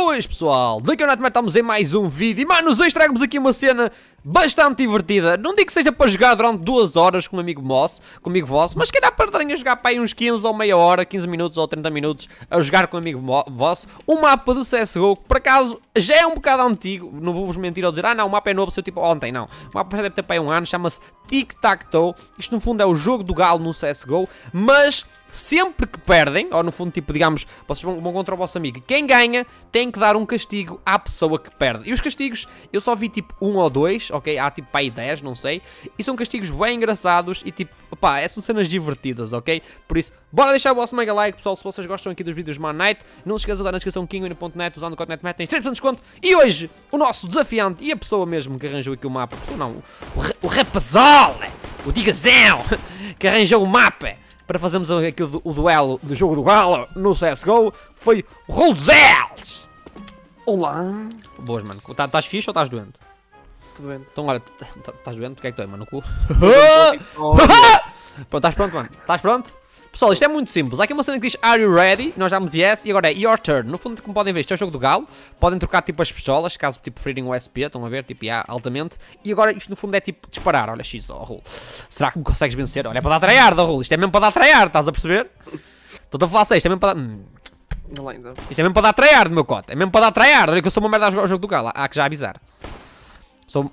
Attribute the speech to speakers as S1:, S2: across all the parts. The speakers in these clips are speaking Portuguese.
S1: Boas pessoal, daqui ao Nightmare estamos em mais um vídeo e manos, hoje trago-vos aqui uma cena bastante divertida. Não digo que seja para jogar durante 2 horas com um amigo vosso, mas se calhar para darem a jogar para aí uns 15 ou meia hora, 15 minutos ou 30 minutos a jogar com um amigo vosso. Um mapa do CSGO que por acaso já é um bocado antigo, não vou-vos mentir ao dizer, não, o mapa é novo, seu tipo ontem, não. O mapa já deve ter para aí um ano, chama-se Tic Tac Toe. Isto no fundo é o jogo do galo no CSGO, mas sempre que perdem, ou no fundo tipo, digamos, vocês vão contra o vosso amigo, quem ganha tem que dar um castigo à pessoa que perde. E os castigos, eu só vi tipo 1 ou 2, ok? Há tipo para aí 10, não sei. E são castigos bem engraçados e tipo, pá, são cenas divertidas, ok? Por isso, bora deixar o vosso mega like, pessoal, se vocês gostam aqui dos vídeos de Man Night. Não se esqueçam de dar na descrição kinguin.net, usando o código NETMET, tem 3% de desconto. E hoje, o nosso desafiante e a pessoa mesmo que arranjou aqui o mapa, o rapazol, o digazão, que arranjou o mapa para fazermos aqui o duelo do jogo do galo no CSGO, foi o Rolzels.
S2: Olá.
S1: Boas, mano. Estás fixe ou estás doente?
S2: Tô doente.
S1: Então, olha, estás doente? O que é que tu é, mano? No cu? Pronto, estás pronto, mano? Estás pronto? Pessoal, isto é muito simples. Há aqui uma cena que diz Are you ready? Nós damos yes e agora é your turn. No fundo, como podem ver, isto é o jogo do galo. Podem trocar tipo as pistolas, caso tipo preferirem o SP, estão a ver, tipo, altamente. E agora isto no fundo é tipo disparar. Olha, X, Rulo. Será que me consegues vencer? Olha, é para dar tryhard, Rulo. Isto é mesmo para dar tryhard, estás a perceber? Estou a falar sério, isto é mesmo para dar... Isto é mesmo para dar tryhard, meu cote. É mesmo para dar tryhard. Olha que eu sou uma merda a jogar o jogo do galo. Há que já avisar. Sou...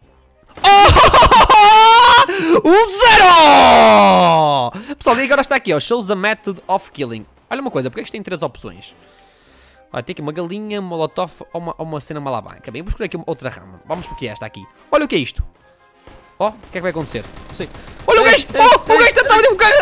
S1: O 0! Pessoal, e agora está aqui, ó. Shows the method of killing. Olha uma coisa, porque é que isto tem 3 opções? Olha, tem aqui uma galinha, molotov ou uma cena malabanca. Bem, vou escolher aqui outra rama. Vamos porque é esta aqui. Olha o que é isto. Ó, o que é que vai acontecer? Não sei. Olha o gajo! Oh, o gajo está ali um bocado.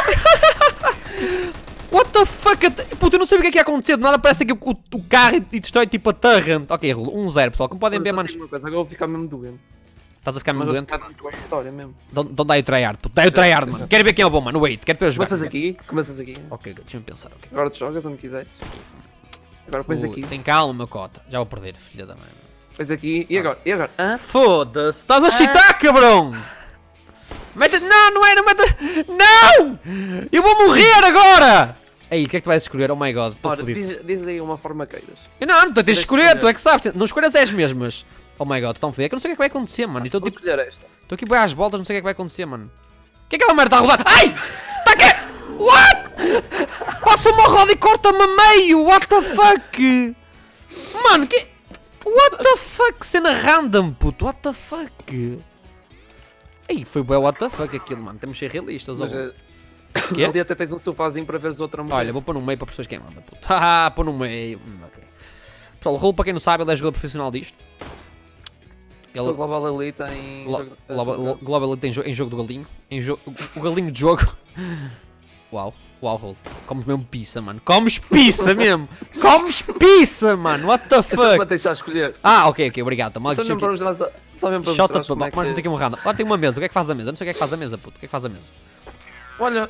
S1: What the fuck? Puta, eu não sei o que é que ia acontecer. De nada parece que o carro e destrói tipo a torre. Ok, Rulo, 1-0, pessoal. Como podem ver, manos.
S2: Agora eu vou ficar mesmo doente.
S1: Estás a ficar mesmo doente?
S2: Mesmo.
S1: Don't dá o tryhard, puto. Dá o tryhard, mano. Quero ver quem é o bom, mano. Wait, quero ver a jogar.
S2: Começas aqui.
S1: Ok, deixa-me pensar, ok.
S2: Agora tu jogas onde quiseres. Agora pões aqui.
S1: Tem calma, meu cota. Já vou perder, filha da mãe.
S2: Pões aqui. E agora? E agora?
S1: Foda-se. Estás a chitar, cabrão. Mete... Não, não é, não mete... Não! Eu vou morrer agora! Ei, o que é que tu vais escolher? Oh my god, estou fodido.
S2: Diz aí uma forma queiras.
S1: Não, tu tens de escolher, tu é que sabes. Não escolhas as mesmas. Oh my god, tão feio. É que eu não sei o que é que vai acontecer, mano. Estou tipo...
S2: escolher esta.
S1: Estou aqui bem às voltas, não sei o que é que vai acontecer, mano. O que é que aquela merda está a rodar? Ai! Está aqui! What? Passa uma roda e corta-me a meio! What the fuck? Mano, que... What the fuck? Cena random, puto. What the fuck? Ei, foi bem what the fuck aquilo, mano. Temos de ser realistas, ó.
S2: Que ali até tens um sofazinho para veres outra mulher.
S1: Olha, vou pôr no meio para pessoas quem manda, puto. Haha, pôr no meio. Okay. Pessoal, o Rulo, para quem não sabe, ele é jogador profissional disto.
S2: Ele... Sou Global Elite em...
S1: Global Elite em jogo do galinho. O galinho de jogo. Uau, Rulo. Comes mesmo pizza, mano. Comes pizza mesmo. Comes pizza, mano. What the fuck?
S2: É só para deixar escolher.
S1: Ok, obrigado.
S2: Só mesmo para mostrar como é que...
S1: Mano, tem aqui um random. Olha, tem uma mesa. O que é que faz a mesa? Não sei o que é que faz a mesa, puto. O que é que faz a mesa?
S2: Olha.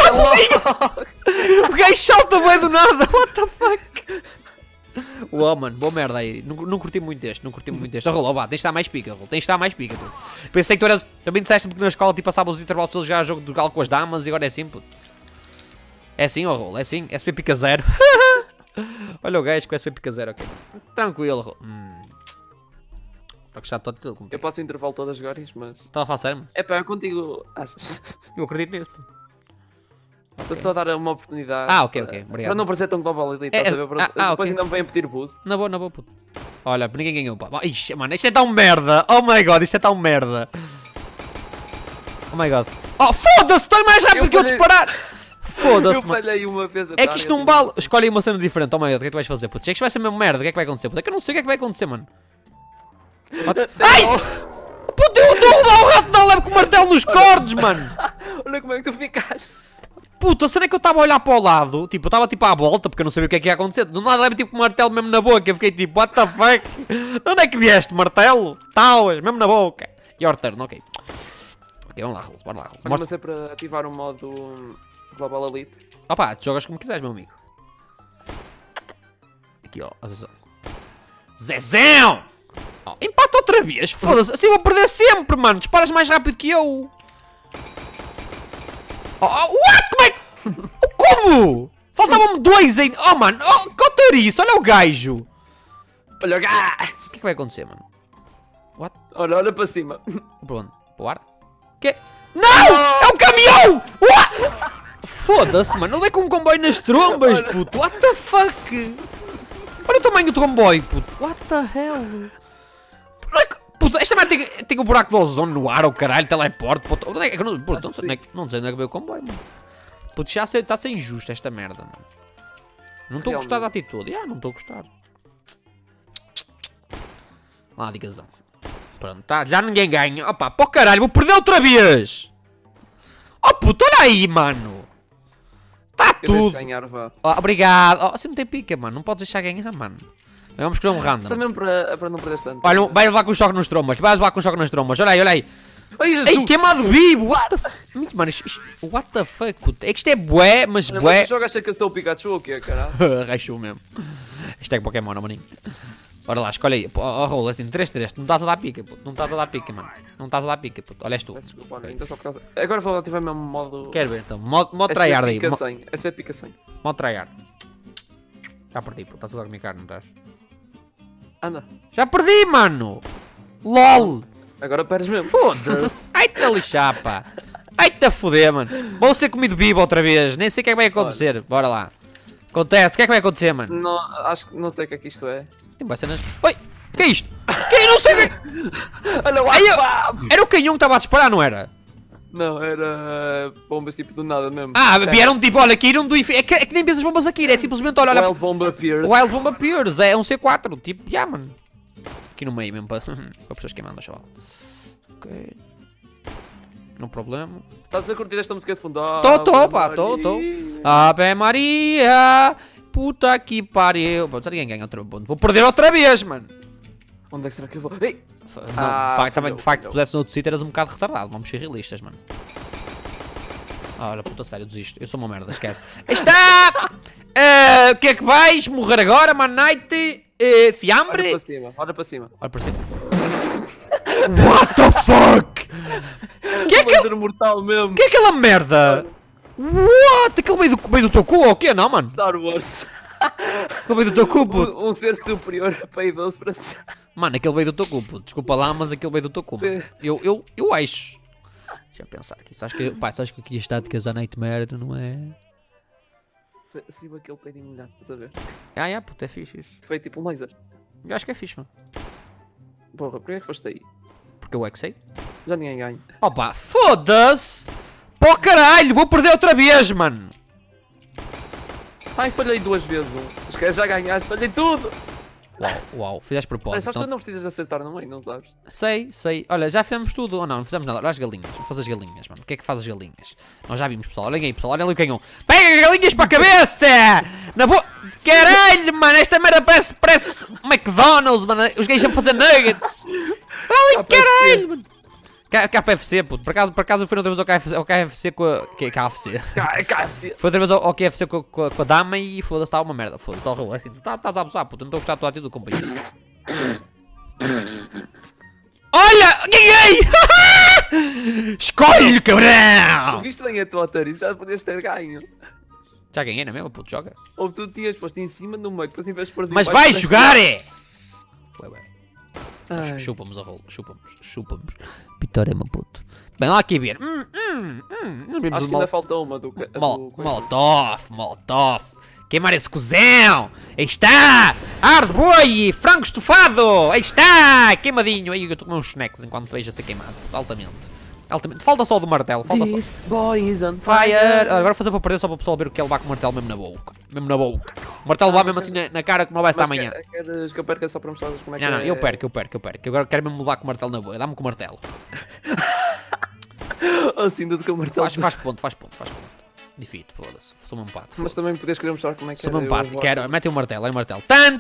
S1: O gajo salta bem do nada. What the fuck? Uau, mano, boa merda aí. Não curti muito deste, Rolou, vá, tens de estar mais pica, Rolou. Tens de estar mais pica, puto. Pensei que tu eras... Também disseste-me que na escola tipo, passava os intervalos todos já a jogo do galo com as damas e agora é assim, puto. É assim, ó, Rolou, é assim. SP pica 0. Olha o gajo com SP pica 0, ok. Tranquilo, Rolou. Está a gostar de tudo.
S2: Eu passo o intervalo todas as horas, mas...
S1: Estava a falar sério, mano?
S2: É pá, eu contigo, achas?
S1: Eu acredito nisso, puto.
S2: Estou só a dar uma oportunidade.
S1: Ok, obrigado.
S2: Para não parecer tão global ali, estás a ver? Depois ainda me vêm pedir boost.
S1: Na boa, puto. Olha, ninguém ganhou, pá. Ixi, mano, isto é tão merda. Oh my god, isto é tão merda. Oh my god. Oh, foda-se, estou mais rápido que eu disparar. Foda-se,
S2: mano. Eu falhei uma vez a
S1: É que isto não vale. Escolhe aí uma cena diferente. Oh my god, o que é que tu vais fazer, puto? É que isto vai ser mesmo merda. O que é que vai acontecer, puto? É que eu não sei o que é que vai acontecer, mano. Ai! Puto, eu estou a rodar o rato da leve com o martelo nos cordes, mano.
S2: Olha como é que tu ficaste.
S1: Puta, será que eu estava a olhar para o lado? Tipo, eu estava tipo à volta porque eu não sabia o que é que ia acontecer. Do nada leva tipo com o martelo mesmo na boca. Eu fiquei tipo, what the fuck? De onde é que vieste, martelo? Tauas, mesmo na boca. Your turn, ok. Ok, vamos lá, Rulo, bora lá, Rulo.
S2: Mas é para ativar o modo Global Elite.
S1: Opa, tu jogas como quiseres, meu amigo. Aqui, ó, atenção. Zezão! Oh, empata outra vez, foda-se. Assim vou perder sempre, mano. Disparas mais rápido que eu. What? Como é que... Como? Faltavam-me 2 ainda. Oh, mano. Oh, contar isso. Olha o gajo.
S2: Olha cá!
S1: O que é que vai acontecer, mano? What?
S2: Olha para cima.
S1: Para onde? Para o ar? Que? Não! É um caminhão! What? Foda-se, mano. Ele é com um comboio nas trombas, puto. What the fuck? Olha o tamanho do comboio, puto. What the hell? Puto, esta merda tem um buraco de ozono no ar, o caralho, teleporte, puto. Não sei onde é que veio o comboio, mano. Puto, já está a ser injusto esta merda, mano. Não estou a gostar da atitude. Não estou a gostar. Lá, digazão. Pronto, tá, já ninguém ganha. Opa, para o caralho, vou perder outra vez. Oh puto, olha aí, mano. Está tudo.
S2: Ganhar, vá.
S1: Oh, obrigado. Oh, você não tem pica, mano. Não podes deixar ganhar, mano. Vamos escolher um random.
S2: Só mesmo para não perder tanto.
S1: Olha, vai levar com um choque nos trombas. Vai levar com um choque nas trombas. Olha aí, olha aí.
S2: Ai,
S1: ei, queimado vivo. What the fuck? Mano, what the fuck, puto. É que isto é bué, mas bué.
S2: Mas jogas a que eu sou o Pikachu ou o quê, caralho?
S1: Rachou mesmo. Isto é Pokémon, não, maninho. Ora lá, escolhe aí. Oh, rola assim, 3-3. Não estás a dar pica, puto. Não estás a dar pica, mano. Não estás a dar pica, puto. Olha, és tu.
S2: Desculpa, okay. Então só por causa. Agora vou ativar mesmo modo.
S1: Quero ver então. Modo tryhard aí.
S2: Essa é pica 100.
S1: Modo tryhard. Já perdi, puto. Estás a dar comigo carne, não estás?
S2: Anda.
S1: Já perdi, mano. LOL.
S2: Agora perdes mesmo.
S1: Foda-se. Ai-te a lixar, pá. Ai-te a foder, mano. Vou ser comido vivo outra vez. Nem sei o que é que vai acontecer. Olha. Bora lá. Acontece. O que é que vai acontecer, mano?
S2: Não, acho que não sei o que é que isto é.
S1: Tem boas cenas. Oi! O que é isto? Que? Não sei o que é.
S2: Olha o
S1: Era o canhão que estava a disparar, não era?
S2: Não, era bombas tipo do nada mesmo.
S1: Ah, vieram tipo, olha, caíram do inferno. É que nem vês as bombas aqui, é simplesmente, olha.
S2: Wild Bomb Appears.
S1: Wild Bomb Appears, é um C4. Tipo, mano. Aqui no meio mesmo, para pessoas queimando, chaval. Ok. Não problema.
S2: Estás a curtir esta música de fundo?
S1: Tô, pá, tô. Ave Maria, puta que pariu. Pô, ninguém ganha outro ponto. Vou perder outra vez, mano.
S2: Onde é que será que eu vou? Ei!
S1: Não, de facto, pudesse noutro sítio eras um bocado retardado. Vamos ser realistas, mano. Olha, puta sério, desisto. Eu sou uma merda, esquece. Aí está! O que é que vais morrer agora, man night? Fiambre?
S2: Olha para cima, olha para cima.
S1: Olha para cima. What the fuck? Que é aquele
S2: mortal mesmo?
S1: Que é aquela merda? What? Aquele meio do teu cu ou o quê? Não, mano?
S2: Star Wars.
S1: Aquele meio do teu cu, puto.
S2: Um ser superior para idoso para si.
S1: Mano, aquele meio do teu cu, puto. Desculpa lá, mas aquele meio do teu cu. Eu acho. Deixa eu pensar aqui. Sabes que aqui está de casar Nightmare, não é?
S2: Assim aquele peirinho molhado, estás a ver?
S1: Puto, é fixe isso.
S2: Foi tipo um laser.
S1: Eu acho que é fixe, mano.
S2: Porra, porquê é que foste aí?
S1: Porque eu é que sei.
S2: Já ninguém ganha.
S1: Opa, foda-se! Pô caralho, vou perder outra vez, mano!
S2: Ai, falhei 2 vezes Esquece, já ganhaste, falhei tudo!
S1: Uau, fizeste propósito.
S2: Sabes que não precisas acertar no meio, não sabes?
S1: Sei. Olha, já fizemos tudo. Ou não fizemos nada. Olha as galinhas. Vamos fazer as galinhas, mano. O que é que faz as galinhas? Nós já vimos, pessoal. Olhem aí, pessoal. Olhem ali o canhão. Pega galinhas para a cabeça! Na boa... Caralho, mano. Esta merda parece McDonald's, mano. Os gays a fazer nuggets. Olha ali, caralho, mano. KFC, puto. Por acaso eu fui outra vez ao KFC com a... KFC. Foi outra vez ao KFC com a dama e foda-se, estava uma merda. Foda-se, ao assim, tu estás a abusar, puto. Não estou a gostar da tua atitude, companheiro. Olha! Ganhei! Escolhe, cabrão!
S2: Viste bem a tua atriz, já podias ter ganho.
S1: Já ganhei, não é mesmo, puto? Joga.
S2: Ou tu tinhas posto em cima no meio, depois em vez de pôr
S1: mas vai jogar, é! Ué. Chupa-nos a rolo, chupa-nos. Vitória, meu puto. Bem, lá aqui ver.
S2: Acho que ainda falta uma do...
S1: Molotov. Queimar esse cozão. Aí está. Arde boi, frango estufado. Aí está. Queimadinho. Aí eu estou com uns snacks enquanto vejo a ser queimado. Altamente. Falta só o do martelo. Falta só.
S2: Boy is on
S1: fire. Agora vou fazer para perder só para o pessoal ver o que ele levar com o martelo mesmo na boca. O martelo levar mesmo assim na cara como não vai estar amanhã.
S2: Queres que eu perca só para mostrar como é que é?
S1: Não, eu perco. Agora quero mesmo levar com o martelo na boca. Dá-me com o martelo.
S2: Assim, tudo com o martelo.
S1: Faz ponto. Difícil, foda-se. Sou um empate.
S2: Mas também podias querer mostrar como é que é.
S1: Sou um empate. Quero. Mete o martelo, Tan.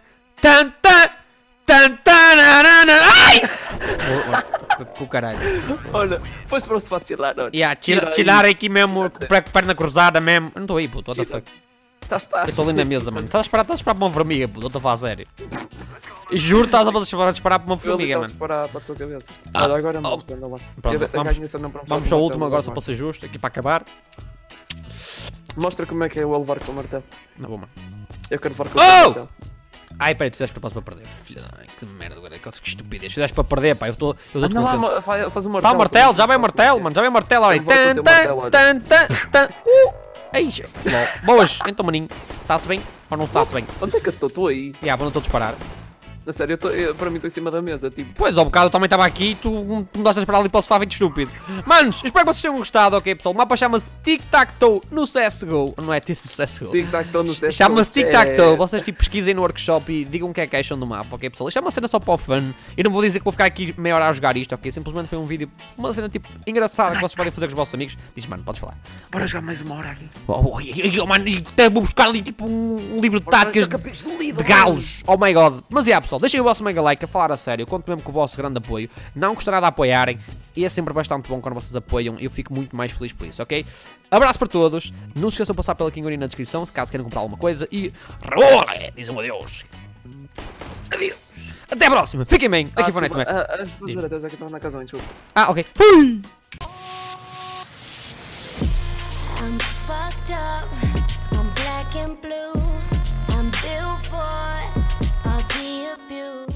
S1: Ai! Com o caralho.
S2: Olha, foste para o sofá chilar, olha.
S1: Chilar aqui mesmo, com a perna cruzada mesmo. Eu não estou aí, puto, what the fuck.
S2: Estás.
S1: Eu estou ali na mesa, mano. Estás a esperar para uma formiga, puto, eu estou a falar sério. Juro, estás a disparar para uma formiga, mano.
S2: Estás a disparar para a tua cabeça. Olha, agora não vamos andar lá.
S1: Vamos ao último agora, só para ser justo, aqui para acabar.
S2: Mostra como é que é o levar com o martelo.
S1: Não vou, mano.
S2: Eu quero levar com o martelo.
S1: Ai, peraí, tu fizeste propósito para perder. Filha da mãe, que merda, que estupidez. Fizeste para perder, pá. Eu estou
S2: Anda lá, faz o martelo.
S1: Pá, o martelo, já vem o martelo, mano. Já vem o martelo, olha. Tan, tan, tan, tan, tan. Ei, boas. Então, maninho. Está-se bem ou não está-se bem?
S2: Onde é que eu estou? Estou aí.
S1: Já, não estou a disparar.
S2: Na sério, para mim estou em cima da mesa, tipo.
S1: Pois, ao bocado eu também estava aqui e tu me daste a esperar ali para o sofá feito estúpido. Manos, eu espero que vocês tenham gostado, ok, pessoal? O mapa chama-se Tic-Tac-Toe no CSGO. Não é CSGO.
S2: Tic-Tac-Toe no CSGO.
S1: Chama-se Tic-Tac-Toe. Vocês tipo pesquisem no workshop e digam o que é que acham do mapa, ok, pessoal? Isto é uma cena só para o fun. Eu não vou dizer que vou ficar aqui meia hora a jogar isto, ok? Simplesmente foi um vídeo, uma cena tipo engraçada que vocês podem fazer com os vossos amigos. Diz, mano, podes falar.
S2: Bora jogar mais uma hora aqui.
S1: Mano, até vou buscar ali tipo um livro de táticas de galos. Oh my god. Mas pessoal, deixem o vosso mega like. A falar a sério, eu conto mesmo com o vosso grande apoio. Não gostará de apoiarem e é sempre bastante bom quando vocês apoiam. Eu fico muito mais feliz por isso, ok? Abraço para todos. Não se esqueçam de passar pela Kinguari na descrição se caso queiram comprar alguma coisa. E rolé, dizem um adeus. Adeus. Até a próxima. Fiquem bem. Aqui foi o Nightmare.
S2: As duas horas é que estão na casa, desculpa.
S1: Ok. Fui!
S3: I'm fucked up. I'm black and blue.